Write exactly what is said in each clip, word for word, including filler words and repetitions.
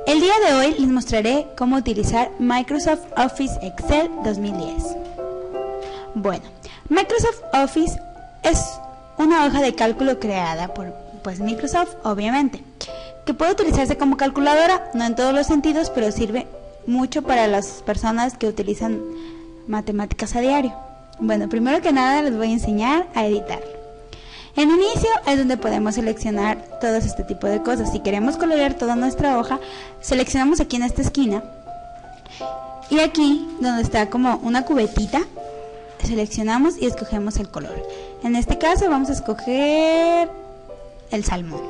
El día de hoy les mostraré cómo utilizar Microsoft Office Excel dos mil diez. Bueno, Microsoft Office es una hoja de cálculo creada por pues, Microsoft, obviamente, que puede utilizarse como calculadora, no en todos los sentidos, pero sirve mucho para las personas que utilizan matemáticas a diario. Bueno, primero que nada les voy a enseñar a editar. En inicio es donde podemos seleccionar todo este tipo de cosas. Si queremos colorear toda nuestra hoja, seleccionamos aquí en esta esquina y aquí donde está como una cubetita, seleccionamos y escogemos el color. En este caso vamos a escoger el salmón.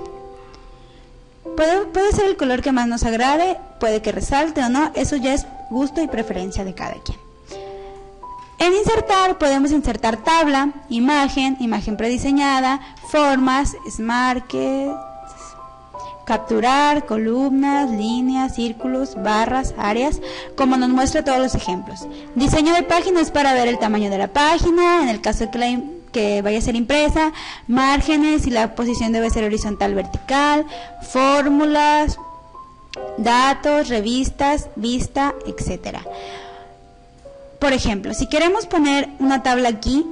Puede, puede ser el color que más nos agrade, puede que resalte o no, eso ya es gusto y preferencia de cada quien. En insertar podemos insertar tabla, imagen, imagen prediseñada, formas, smartkeys, capturar, columnas, líneas, círculos, barras, áreas, como nos muestra todos los ejemplos. Diseño de páginas para ver el tamaño de la página, en el caso de que, la, que vaya a ser impresa, márgenes, si la posición debe ser horizontal, vertical, fórmulas, datos, revistas, vista, etcétera. Por ejemplo, si queremos poner una tabla aquí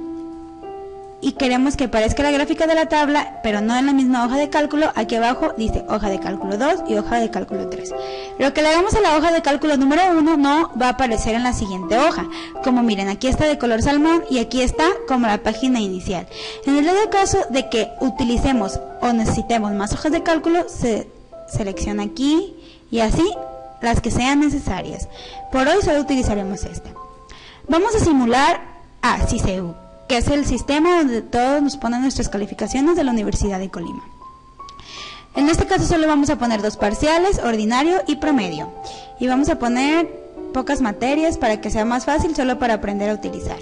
y queremos que aparezca la gráfica de la tabla, pero no en la misma hoja de cálculo, aquí abajo dice hoja de cálculo dos y hoja de cálculo tres. Lo que le damos a la hoja de cálculo número uno no va a aparecer en la siguiente hoja. Como miren, aquí está de color salmón y aquí está como la página inicial. En el dado caso de que utilicemos o necesitemos más hojas de cálculo, se selecciona aquí y así las que sean necesarias. Por hoy solo utilizaremos esta. Vamos a simular a C I S E U, que es el sistema donde todos nos ponen nuestras calificaciones de la Universidad de Colima. En este caso solo vamos a poner dos parciales, ordinario y promedio. Y vamos a poner pocas materias para que sea más fácil, solo para aprender a utilizarlo.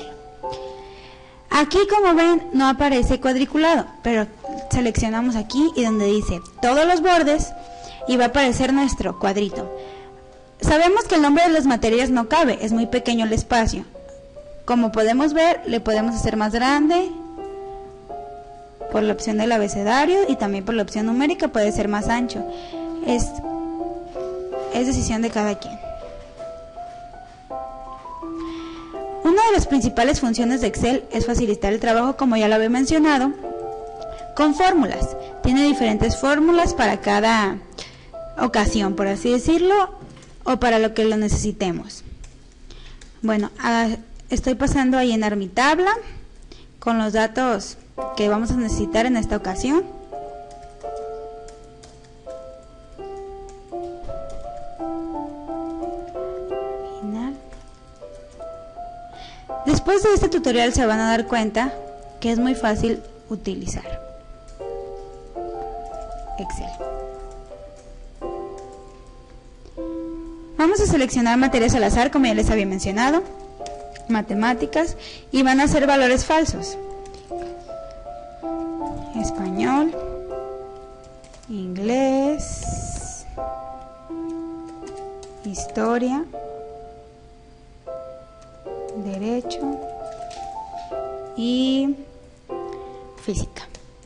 Aquí, como ven, no aparece cuadriculado, pero seleccionamos aquí y donde dice todos los bordes y va a aparecer nuestro cuadrito. Sabemos que el nombre de las materias no cabe, es muy pequeño el espacio. Como podemos ver, le podemos hacer más grande por la opción del abecedario y también por la opción numérica puede ser más ancho. Es, es decisión de cada quien. Una de las principales funciones de Excel es facilitar el trabajo, como ya lo había mencionado, con fórmulas. Tiene diferentes fórmulas para cada ocasión, por así decirlo, o para lo que lo necesitemos. Bueno, a, estoy pasando a llenar mi tabla con los datos que vamos a necesitar en esta ocasión. Final. Después de este tutorial se van a dar cuenta que es muy fácil utilizar Excel. Vamos a seleccionar materias al azar, como ya les había mencionado, matemáticas, y van a ser valores falsos. Español, inglés, historia, derecho y física.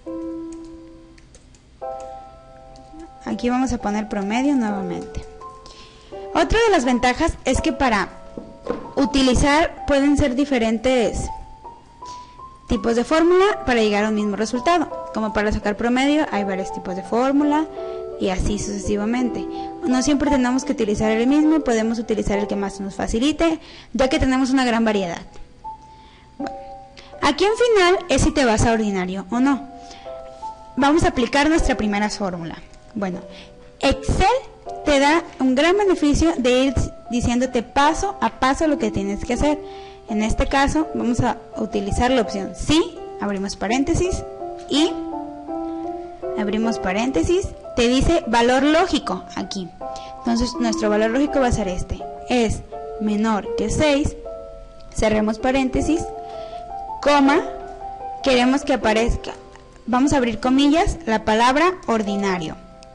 Aquí vamos a poner promedio nuevamente. Otra de las ventajas es que para utilizar pueden ser diferentes tipos de fórmula para llegar a un mismo resultado. Como para sacar promedio hay varios tipos de fórmula y así sucesivamente. No siempre tenemos que utilizar el mismo, podemos utilizar el que más nos facilite, ya que tenemos una gran variedad. Bueno, aquí en final es si te vas a ordinario o no. Vamos a aplicar nuestra primera fórmula. Bueno, Excel te da un gran beneficio de ir diciéndote paso a paso lo que tienes que hacer. En este caso vamos a utilizar la opción sí, abrimos paréntesis y abrimos paréntesis, te dice valor lógico aquí. Entonces nuestro valor lógico va a ser este, es menor que seis, cerremos paréntesis, coma, queremos que aparezca, vamos a abrir comillas, la palabra ordinario.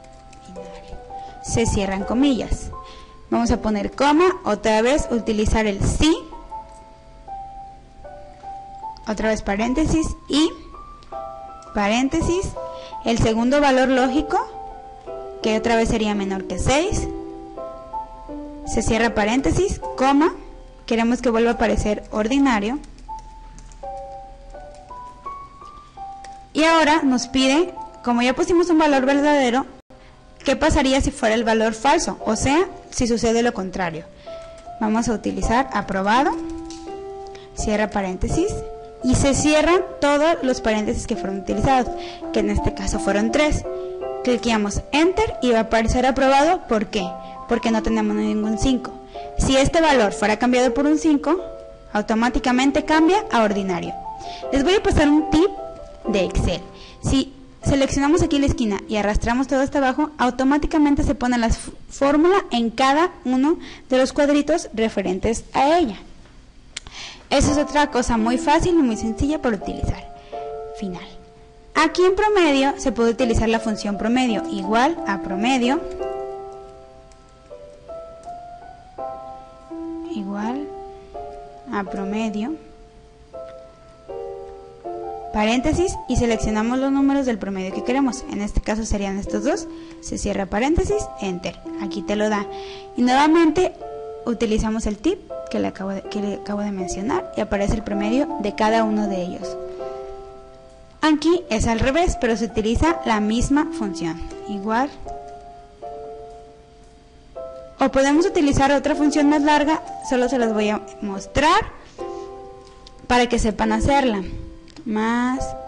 Se cierran comillas. Vamos a poner coma, otra vez utilizar el sí, otra vez paréntesis y paréntesis, el segundo valor lógico, que otra vez sería menor que seis, se cierra paréntesis, coma, queremos que vuelva a aparecer ordinario. Y ahora nos pide, como ya pusimos un valor verdadero, ¿qué pasaría si fuera el valor falso? O sea, si sucede lo contrario. Vamos a utilizar aprobado, cierra paréntesis, y se cierran todos los paréntesis que fueron utilizados, que en este caso fueron tres. Cliqueamos Enter y va a aparecer aprobado. ¿Por qué? Porque no tenemos ningún cinco. Si este valor fuera cambiado por un cinco, automáticamente cambia a ordinario. Les voy a pasar un tip de Excel. Si seleccionamos aquí la esquina y arrastramos todo hasta abajo, automáticamente se pone la fórmula en cada uno de los cuadritos referentes a ella. Eso es otra cosa muy fácil y muy sencilla por utilizar. Final. Aquí en promedio se puede utilizar la función promedio igual a promedio igual a promedio paréntesis y seleccionamos los números del promedio que queremos. En este caso serían estos dos. Se cierra paréntesis, Enter. Aquí te lo da. Y nuevamente utilizamos el tip que le acabo de, que le acabo de mencionar y aparece el promedio de cada uno de ellos. Aquí es al revés, pero se utiliza la misma función. Igual. O podemos utilizar otra función más larga, solo se las voy a mostrar para que sepan hacerla. Más